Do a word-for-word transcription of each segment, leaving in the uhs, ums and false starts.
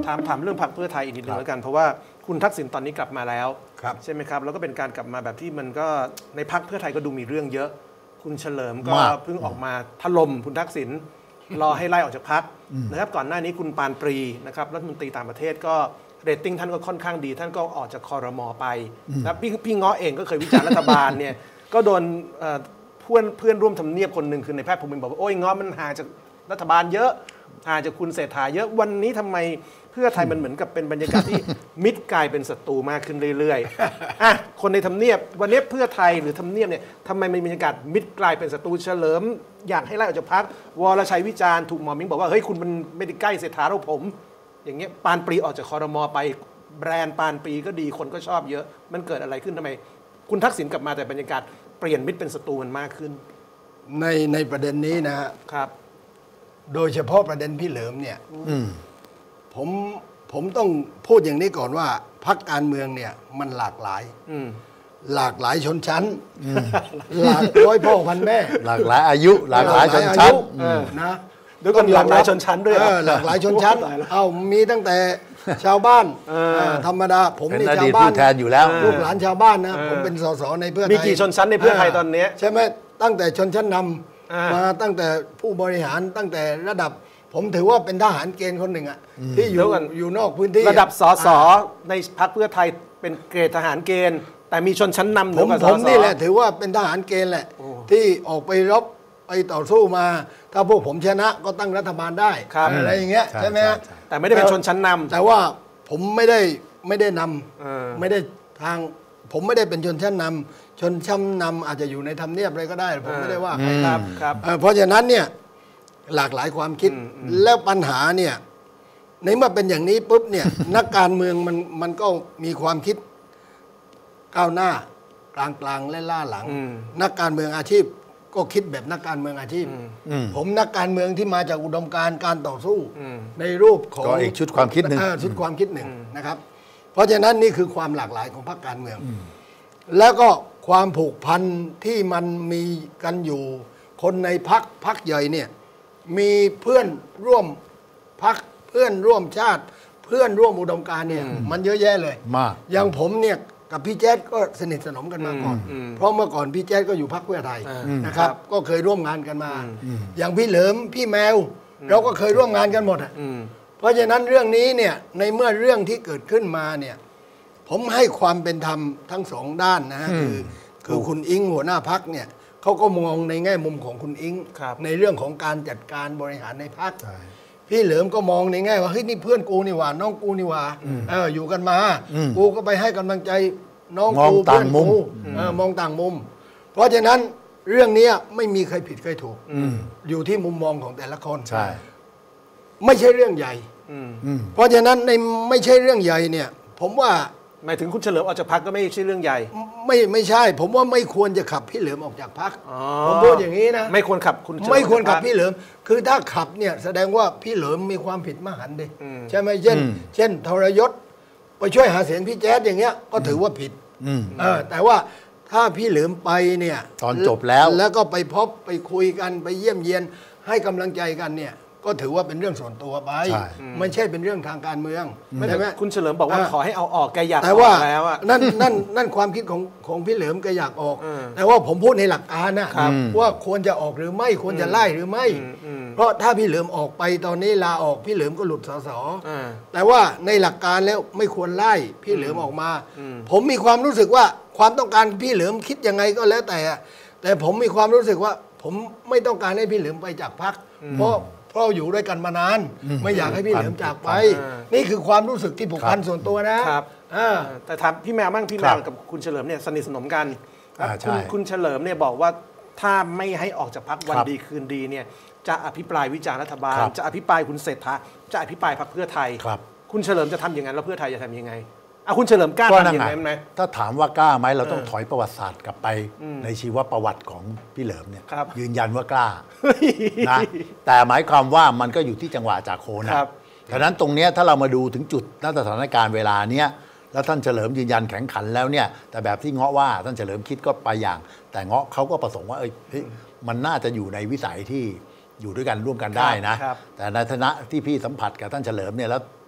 ถามถามเรื่องพรรคเพื่อไทยอีกนิดนึงแล้วกันเพราะว่าคุณทักษิณตอนนี้กลับมาแล้วใช่ไหมครับแล้วก็เป็นการกลับมาแบบที่มันก็ในพรรคเพื่อไทยก็ดูมีเรื่องเยอะคุณเฉลิมก็เพิ่งออกมาถล่มคุณทักษิณรอให้ไล่ออกจากพรรคนะครับก่อนหน้านี้คุณปานปรีนะครับรัฐมนตรีต่างประเทศก็เรตติ้งท่านก็ค่อนข้างดีท่านก็ออกจากครม.ไปนะพี่พี่ง้อเองก็เคยวิจารณ์รัฐบาลเนี่ยก็โดนเพื่อนเพื่อนร่วมทำเนียบคนหนึ่งคือในแพทย์ภูมินทร์บอกว่าโอ้ยง้อมันห่างจากรัฐบาลเยอะห่างจากคุณเศรษฐาเยอะวันนี้ทำไมเพื่อไทยมันเหมือนกับเป็นบรรยากาศที่มิตรกลายเป็นศัตรูมากขึ้นเรื่อยๆอ่ะคนในทำเนียบวันนี้เพื่อไทยหรือทำเนียบเนี่ยทำไมมันบรรยากาศมิตรกลายเป็นศัตรูเฉลิมอยากให้ไล่ออกจากพรรควรชัยวิจารณ์ถูกหมอมิงบอกว่าเฮ้ยคุณมันไม่ได้ใกล้เศรษฐาเราผมอย่างเงี้ยปานปรีออกจากครม.ไปแบรนด์ปานปรีก็ดีคนก็ชอบเยอะมันเกิดอะไรขึ้นทำไมคุณทักษิณกลับมาแต่บรรยากาศเปลี่ยนมิตรเป็นศัตรูมันมากขึ้นในในประเด็นนี้นะฮะครับโดยเฉพาะประเด็นพี่เหลิมเนี่ยผมผมต้องพูดอย่างนี้ก่อนว่าพรรคการเมืองเนี่ยมันหลากหลายหลากหลายชนชั้นหลากร้อยพ่อพันแม่หลากหลายอายุหลากหลายชนชั้นนะด้วยกันหลากหลายชนชั้นด้วยหลากหลายชนชั้นเอามีตั้งแต่ชาวบ้านธรรมดาผมนี่ชาวบ้านแทนอยู่แล้วลูกหลานชาวบ้านนะผมเป็นสสในเพื่อไทยมีกี่ชนชั้นในเพื่อไทยตอนนี้ใช่ไหมตั้งแต่ชนชั้นนำมาตั้งแต่ผู้บริหารตั้งแต่ระดับผมถือว่าเป็นทหารเกณฑ์คนหนึ่งอะที่อยู่อยู่นอกพื้นที่ระดับสสในพรรคเพื่อไทยเป็นเกรดทหารเกณฑ์แต่มีชนชั้นนำผมผมนี่แหละถือว่าเป็นทหารเกณฑ์แหละที่ออกไปรบไปต่อสู้มาถ้าพวกผมชนะก็ตั้งรัฐบาลได้อะไรอย่างเงี้ยใช่ไหมแต่ไม่ได้เป็นชนชั้นนำแต่ว่าผมไม่ได้ไม่ได้นำไม่ได้ทางผมไม่ได้เป็นชนชั้นนำชนชั้นนำอาจจะอยู่ในทำเนียบอะไรก็ได้ผมไม่ได้ว่าใครครับครับเพราะฉะนั้นเนี่ยหลากหลายความคิดแล้วปัญหาเนี่ยในเมื่อเป็นอย่างนี้ปุ๊บเนี่ยนักการเมืองมันมันก็มีความคิดก้าวหน้ากลางกลางและล่าหลังนักการเมืองอาชีพก็คิดแบบนักการเมืองอาชีพผมนักการเมืองที่มาจากอุดมการณ์การต่อสู้ในรูปของก็อีกชุดความคิดหนึ่งชุดความคิดหนึ่งนะครับเพราะฉะนั้นนี่คือความหลากหลายของพรรคการเมืองแล้วก็ความผูกพันที่มันมีกันอยู่คนในพรรคพรรคใหญ่เนี่ยมีเพื่อนร่วมพรรคเพื่อนร่วมชาติเพื่อนร่วมอุดมการณ์เนี่ยมันเยอะแยะเลยมากอย่างผมเนี่ยกับพี่แจ๊ดก็สนิทสนมกันมาก่อนเพราะเมื่อก่อนพี่แจ๊ดก็อยู่พรรคเพื่อไทยนะครับก็เคยร่วมงานกันมาอย่างพี่เหลิมพี่แมวเราก็เคยร่วมงานกันหมดอ่ะเพราะฉะนั้นเรื่องนี้เนี่ยในเมื่อเรื่องที่เกิดขึ้นมาเนี่ยผมให้ความเป็นธรรมทั้งสองด้านนะคือคือคุณอิงหัวหน้าพรรคเนี่ยเขาก็มองในแง่มุมของคุณอิงในเรื่องของการจัดการบริหารในพรรคพี่เหลิมก็มองในแง่ว่าเฮ้ยนี่เพื่อนกูนี่หว่าน้องกูนี่หว่าเอออยู่กันมากูก็ไปให้กำลังใจน้องกูเพื่อนกูมองต่างมุมเพราะฉะนั้นเรื่องนี้ไม่มีใครผิดใครถูกอยู่ที่มุมมองของแต่ละคนใช่ไม่ใช่เรื่องใหญ่เพราะฉะนั้นในไม่ใช่เรื่องใหญ่เนี่ยผมว่าหมายถึงคุณเฉลิมออกจากพรรคก็ไม่ใช่เรื่องใหญ่ไม่ไม่ใช่ผมว่าไม่ควรจะขับพี่เหลิมออกจากพรรคผมพูดอย่างนี้นะไม่ควรขับคุณไม่ควรขับพี่เหลิมคือถ้าขับเนี่ยแสดงว่าพี่เหลิมมีความผิดมหันต์ดิใช่ไหมเช่นเช่นทรยศไปช่วยหาเสียงพี่แจ๊ดอย่างเงี้ยก็ถือว่าผิดเออแต่ว่าถ้าพี่เหลิมไปเนี่ยตอนจบแล้วแล้วก็ไปพบไปคุยกันไปเยี่ยมเยียนให้กำลังใจกันเนี่ยก็ถือว่าเป็นเรื่องส่วนตัวไปไม่ใช่เป็นเรื่องทางการเมืองใช่ไหมคุณเฉลิมบอกว่าขอให้เอาออกแกอยากออกแล้วอ่ะนั่นนั่นนั่นความคิดของของพี่เหลิมแกอยากออกแต่ว่าผมพูดในหลักการนะว่าควรจะออกหรือไม่ควรจะไล่หรือไม่เพราะถ้าพี่เหลิมออกไปตอนนี้ลาออกพี่เหลิมก็หลุดสสแต่ว่าในหลักการแล้วไม่ควรไล่พี่เหลิมออกมาผมมีความรู้สึกว่าความต้องการพี่เหลิมคิดยังไงก็แล้วแต่แต่ผมมีความรู้สึกว่าผมไม่ต้องการให้พี่เหลิมไปจากพรรคเพราะเพราะอยู่ด้วยกันมานานไม่อยากให้พี่เหลิมจากไปนี่คือความรู้สึกที่ผูกพันส่วนตัวนะครับแต่ถามพี่แมวบ้างพี่แมวกับคุณเฉลิมเนี่ยสนิทสนมกันคุณคุณเฉลิมเนี่ยบอกว่าถ้าไม่ให้ออกจากพรรควันดีคืนดีเนี่ยจะอภิปรายวิจารณ์รัฐบาลจะอภิปรายคุณเศรษฐาจะอภิปรายพรรคเพื่อไทยคุณเฉลิมจะทำอย่างนั้นแล้วเพื่อไทยจะทำยังไงอ่ะคุณเฉลิมกล้าทำอย่างนั้นไหมถ้าถามว่ากล้าไหมเราต้องถอยประวัติศาสตร์กลับไปในชีวประวัติของพี่เหลิมเนี่ยยืนยันว่ากล้านะแต่หมายความว่ามันก็อยู่ที่จังหวะจากโคนนะดังนั้นตรงนี้ถ้าเรามาดูถึงจุดณสถานการณ์เวลาเนี้ยแล้วท่านเฉลิมยืนยันแข็งขันแล้วเนี่ยแต่แบบที่เงาะว่าท่านเฉลิมคิดก็ไปอย่างแต่เงาะเขาก็ประสงค์ว่าเอ้ยมันน่าจะอยู่ในวิสัยที่อยู่ด้วยกันร่วมกันได้นะแต่ในฐานะที่พี่สัมผัสกับท่านเฉลิมเนี่ยแล้ว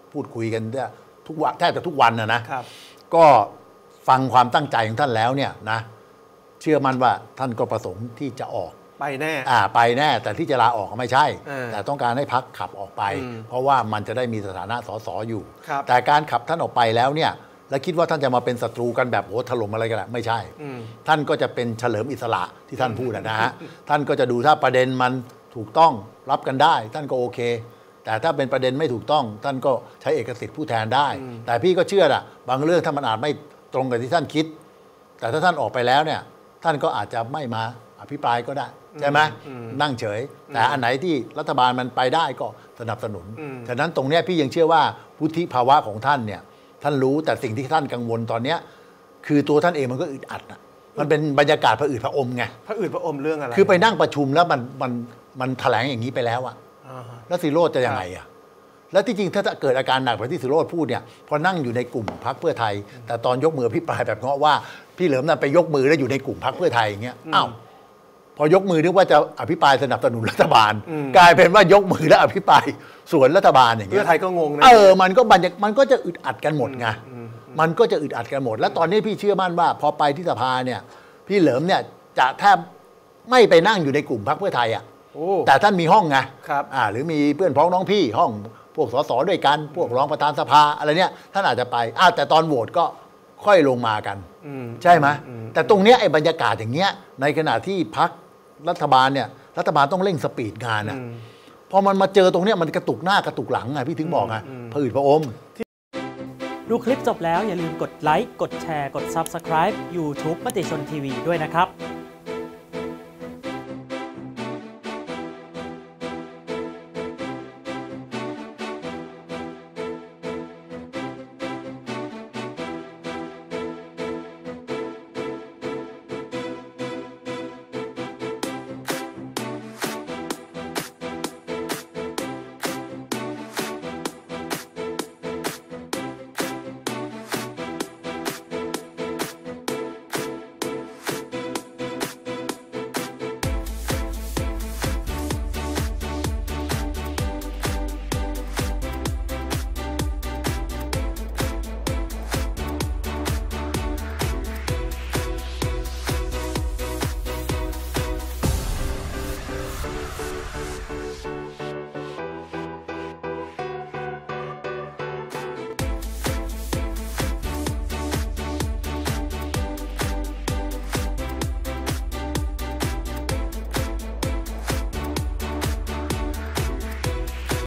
พูดคุยกันทุกวันแทบจะทุกวันนะนะครับก็ฟังความตั้งใจของท่านแล้วเนี่ยนะเชื่อมั่นว่าท่านก็ประสงค์ที่จะออกไปแน่อ่าไปแน่แต่ที่จะลาออกไม่ใช่แต่ต้องการให้พรรคขับออกไปเพราะว่ามันจะได้มีสถานะสสอยู่แต่การขับท่านออกไปแล้วเนี่ยแล้วคิดว่าท่านจะมาเป็นศัตรูกันแบบโอ้ถล่มอะไรกันไม่ใช่ท่านก็จะเป็นเฉลิมอิสระที่ท่านพูดนะฮะท่านก็จะดูถ้าประเด็นมันถูกต้องรับกันได้ท่านก็โอเคแต่ถ้าเป็นประเด็นไม่ถูกต้องท่านก็ใช้เอกสิทธิ์ผู้แทนได้แต่พี่ก็เชื่อนะบางเรื่องถ้ามันอาจไม่ตรงกับที่ท่านคิดแต่ถ้าท่านออกไปแล้วเนี่ยท่านก็อาจจะไม่มาอภิปรายก็ได้ใช่ไหมนั่งเฉยแต่อันไหนที่รัฐบาลมันไปได้ก็สนับสนุนฉะนั้นตรงนี้พี่ยังเชื่อว่าวุฒิภาวะของท่านเนี่ยท่านรู้แต่สิ่งที่ท่านกังวลตอนนี้คือตัวท่านเองมันก็อึดอัดนะมันเป็นบรรยากาศผะอืดผะอมไงผะอืดผะอมเรื่องอะไรคือไปนั่งประชุมแล้วมันมันมันแถลงอย่างนี้ไปแล้วอะแล้วสิโรจน์จะยังไงอะแล้วที่จริงถ้าเกิดอาการหนักแบบที่สิโรจน์พูดเนี่ยพอนั่งอยู่ในกลุ่มพรรคเพื่อไทยแต่ตอนยกมือพี่ปรายแบบเงาะว่าพี่เหลิมนั่นไปยกมือแล้วอยู่ในกลุ่มพรรคเพื่อไทยอย่างเงี้ยอ้าวพอยกมือนึกว่าจะอภิปรายสนับสนุนรัฐบาลกลายเป็นว่ายกมือแล้วอภิปรายสวนรัฐบาลอย่างเงี้ยเพื่อไทยก็งงนะเออมันก็มันก็จะอึดอัดกันหมดไงมันก็จะอึดอัดกันหมดแล้วตอนนี้พี่เชื่อมั่นว่าพอไปที่สภาเนี่ยพี่เหลิมเนี่ยจะแทบไม่ไปนั่งอยู่ในกลุ่มพรรคเพื่อไทยอ่ะแต่ท่านมีห้องไงอ่าหรือมีเพื่อนพ้องน้องพี่ห้องพวกสสด้วยกันพวกรองประธานสภาอะไรเนี่ยท่านอาจจะไปอ้าวแต่ตอนโหวตก็ค่อยลงมากันใช่ไหมแต่ตรงเนี้ยไอ้บรรยากาศอย่างเงี้ยในขณะที่พรรครัฐบาลเนี่ยรัฐบาลต้องเร่งสปีดงานอ่ะพอมันมาเจอตรงเนี้ยมันกระตุกหน้ากระตุกหลังไงพี่ถึงบอกไงผะอืดผะอมดูคลิปจบแล้วอย่าลืมกดไลค์กดแชร์กด ซับสไครบ์ ยูทูบ มติชนทีวีด้วยนะครับ